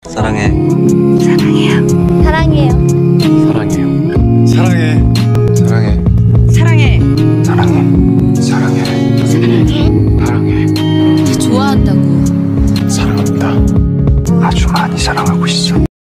사랑해. 사랑해요. 사랑해요. 사랑해요. 사랑해. 사랑해. 사랑해. 사랑해. 사랑해. 사랑해. 좋아한다고. 사랑합니다. 아주 많이 사랑하고 있어.